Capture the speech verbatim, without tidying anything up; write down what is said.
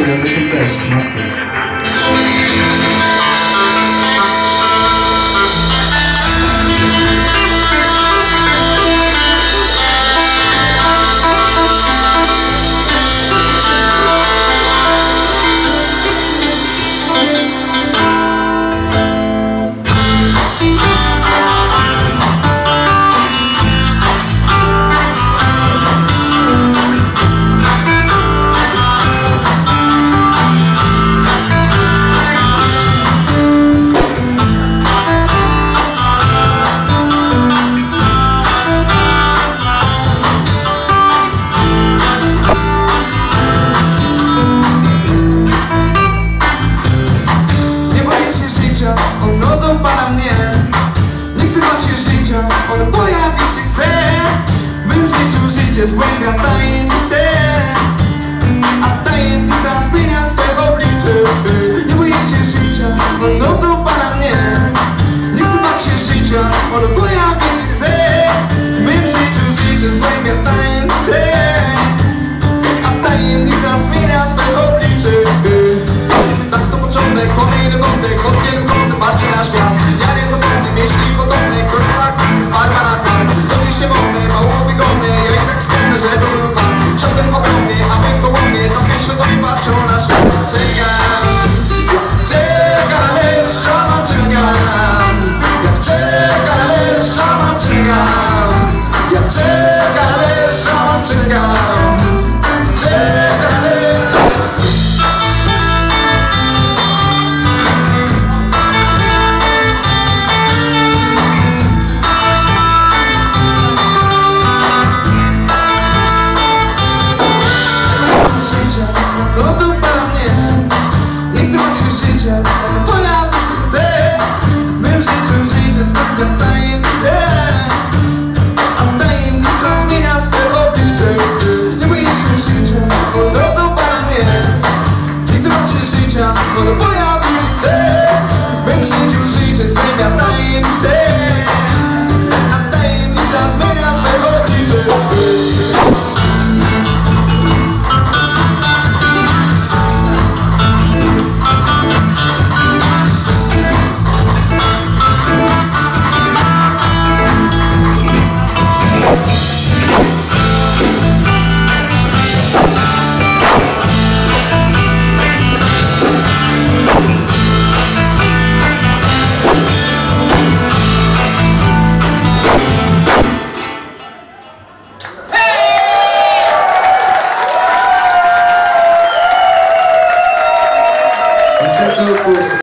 prezesem też, matko. Ono dopala mnie. Nie chcę bać się życia, ono pojawi się chce. W mym życiu życie zgłębia tajemnice, a tajemnica zmienia swe oblicze. Nie boję się życia, ono dopala mnie. Nie chcę bać się życia, ono pojawi się chce. W mym życiu życie zgłębia tajemnice, a tajemnica zmienia swe oblicze. Tak to początek, kolejny wątek, od wielu kątów patrzy na świat. Ja nie zapomnę myśli podobne, które tak zmarła na tym. Odniesie modne, mało wygodne, ja i tak wspomnę, że to był fan. Chciałbym ogromnie, aby koło mnie co myślę do mnie patrzą na świat. Czekam, jak czeka na deszcz, szaman czekam. Jak czeka na deszcz, szaman czekam. Jak czeka na deszcz, szaman czekam. Czeka na deszcz. No dopala mnie. Nie chcę bać się życia, ono pojawi się chce. W mym życiu życie zbędnia tajemnice, a tajemnica zmienia swe oblicze. Nie boję się życia, ono dopala mnie. Nie chcę bać się życia, ono pojawi się chce. W mym życiu życie zbędnia tajemnice, a tajemnica zmienia swe oblicze. Następny utwór